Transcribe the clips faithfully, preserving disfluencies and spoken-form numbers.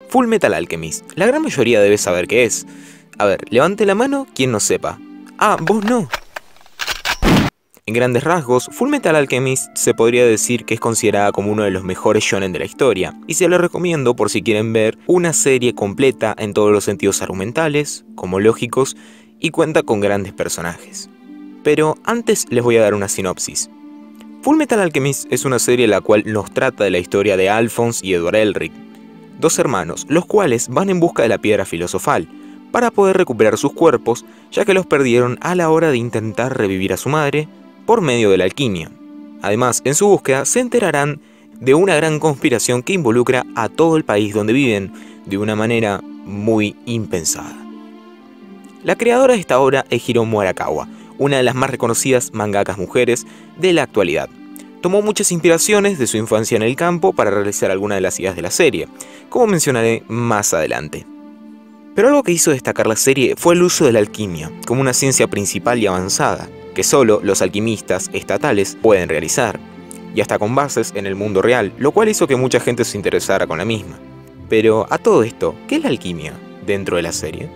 Full Metal Alchemist. La gran mayoría debe saber qué es. A ver, levante la mano quien no sepa. Ah, vos no. En grandes rasgos, Full Metal Alchemist se podría decir que es considerada como uno de los mejores shonen de la historia, y se lo recomiendo por si quieren ver una serie completa en todos los sentidos argumentales, como lógicos, y cuenta con grandes personajes. Pero antes les voy a dar una sinopsis. Full Metal Alchemist es una serie la cual nos trata de la historia de Alphonse y Edward Elric, dos hermanos, los cuales van en busca de la piedra filosofal, para poder recuperar sus cuerpos, ya que los perdieron a la hora de intentar revivir a su madre, por medio de la alquimia. Además, en su búsqueda se enterarán de una gran conspiración que involucra a todo el país donde viven, de una manera muy impensada. La creadora de esta obra es Hiromu Arakawa, una de las más reconocidas mangakas mujeres de la actualidad. Tomó muchas inspiraciones de su infancia en el campo para realizar algunas de las ideas de la serie, como mencionaré más adelante. Pero algo que hizo destacar la serie fue el uso de la alquimia, como una ciencia principal y avanzada, que solo los alquimistas estatales pueden realizar, y hasta con bases en el mundo real, lo cual hizo que mucha gente se interesara con la misma. Pero a todo esto, ¿qué es la alquimia dentro de la serie?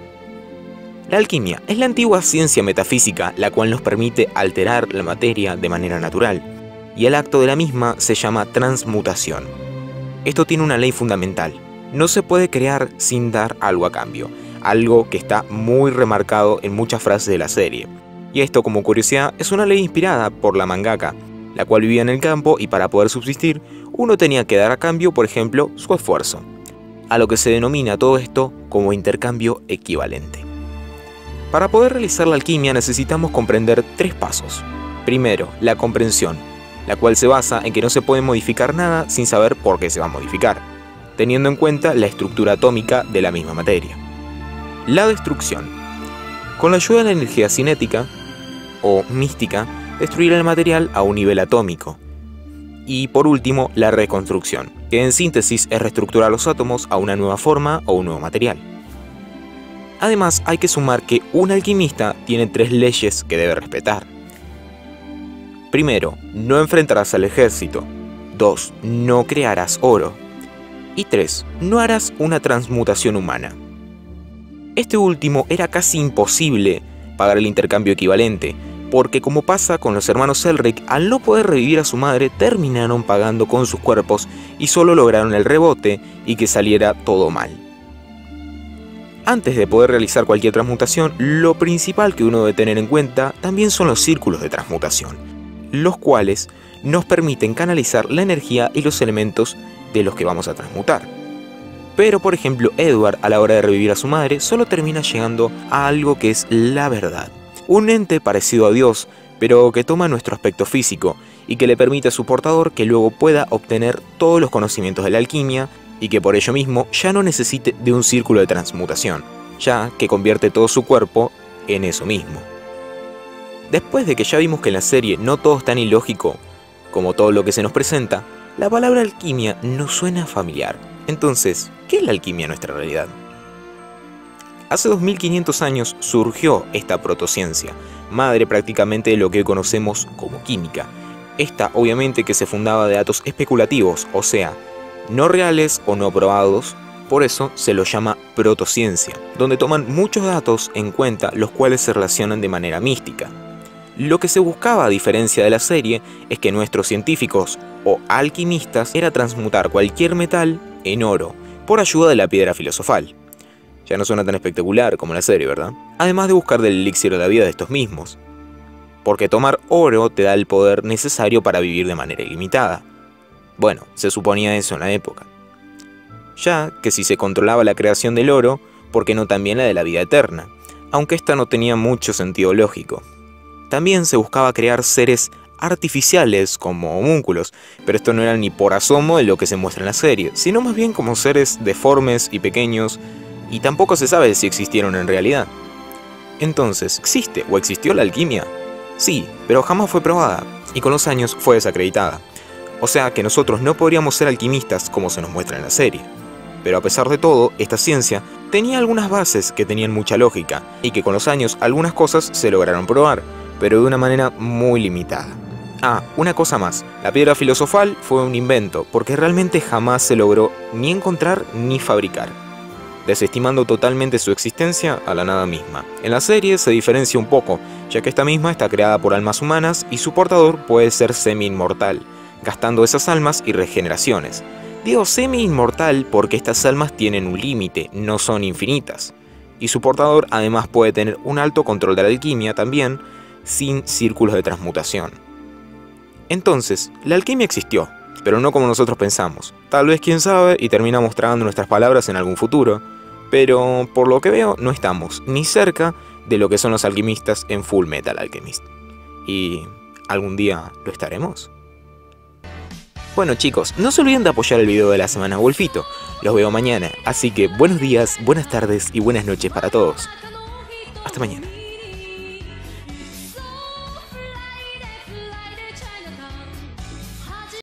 La alquimia es la antigua ciencia metafísica la cual nos permite alterar la materia de manera natural, y el acto de la misma se llama transmutación. Esto tiene una ley fundamental: no se puede crear sin dar algo a cambio, algo que está muy remarcado en muchas frases de la serie. Y esto, como curiosidad, es una ley inspirada por la mangaka, la cual vivía en el campo y para poder subsistir, uno tenía que dar a cambio, por ejemplo, su esfuerzo, a lo que se denomina todo esto como intercambio equivalente. Para poder realizar la alquimia necesitamos comprender tres pasos. Primero, la comprensión, la cual se basa en que no se puede modificar nada sin saber por qué se va a modificar, teniendo en cuenta la estructura atómica de la misma materia. La destrucción. Con la ayuda de la energía cinética, o mística, destruir el material a un nivel atómico. Y por último, la reconstrucción, que en síntesis es reestructurar los átomos a una nueva forma o un nuevo material. Además, hay que sumar que un alquimista tiene tres leyes que debe respetar. Primero, no enfrentarás al ejército. Dos, no crearás oro. Y tres, no harás una transmutación humana. Este último era casi imposible pagar el intercambio equivalente, porque como pasa con los hermanos Elric, al no poder revivir a su madre, terminaron pagando con sus cuerpos y solo lograron el rebote y que saliera todo mal. Antes de poder realizar cualquier transmutación, lo principal que uno debe tener en cuenta también son los círculos de transmutación, los cuales nos permiten canalizar la energía y los elementos de los que vamos a transmutar. Pero por ejemplo, Edward, a la hora de revivir a su madre, solo termina llegando a algo que es la verdad. Un ente parecido a Dios, pero que toma nuestro aspecto físico y que le permite a su portador que luego pueda obtener todos los conocimientos de la alquimia y que por ello mismo ya no necesite de un círculo de transmutación, ya que convierte todo su cuerpo en eso mismo. Después de que ya vimos que en la serie no todo es tan ilógico como todo lo que se nos presenta, la palabra alquimia nos suena familiar. Entonces, ¿qué es la alquimia en nuestra realidad? Hace dos mil quinientos años surgió esta protociencia, madre prácticamente de lo que hoy conocemos como química. Esta obviamente que se fundaba de datos especulativos, o sea, no reales o no probados, por eso se lo llama protociencia, donde toman muchos datos en cuenta los cuales se relacionan de manera mística. Lo que se buscaba, a diferencia de la serie, es que nuestros científicos o alquimistas era transmutar cualquier metal en oro por ayuda de la piedra filosofal. Ya no suena tan espectacular como la serie, ¿verdad? Además de buscar del elixir de la vida de estos mismos. Porque tomar oro te da el poder necesario para vivir de manera ilimitada. Bueno, se suponía eso en la época. Ya que si se controlaba la creación del oro, ¿por qué no también la de la vida eterna? Aunque esta no tenía mucho sentido lógico. También se buscaba crear seres artificiales como homúnculos, pero esto no era ni por asomo de lo que se muestra en la serie, sino más bien como seres deformes y pequeños, y tampoco se sabe si existieron en realidad. Entonces, ¿existe o existió la alquimia? Sí, pero jamás fue probada, y con los años fue desacreditada. O sea que nosotros no podríamos ser alquimistas como se nos muestra en la serie. Pero a pesar de todo, esta ciencia tenía algunas bases que tenían mucha lógica, y que con los años algunas cosas se lograron probar, pero de una manera muy limitada. Ah, una cosa más, la piedra filosofal fue un invento, porque realmente jamás se logró ni encontrar ni fabricar, desestimando totalmente su existencia a la nada misma. En la serie se diferencia un poco, ya que esta misma está creada por almas humanas y su portador puede ser semi-inmortal, gastando esas almas y regeneraciones. Digo semi-inmortal porque estas almas tienen un límite, no son infinitas. Y su portador además puede tener un alto control de la alquimia también, sin círculos de transmutación. Entonces, la alquimia existió, pero no como nosotros pensamos. Tal vez quién sabe y terminamos tragando nuestras palabras en algún futuro, pero por lo que veo no estamos ni cerca de lo que son los alquimistas en Full Metal Alchemist. ¿Y algún día lo estaremos? Bueno chicos, no se olviden de apoyar el video de la semana Wolfito. Los veo mañana, así que buenos días, buenas tardes y buenas noches para todos. Hasta mañana.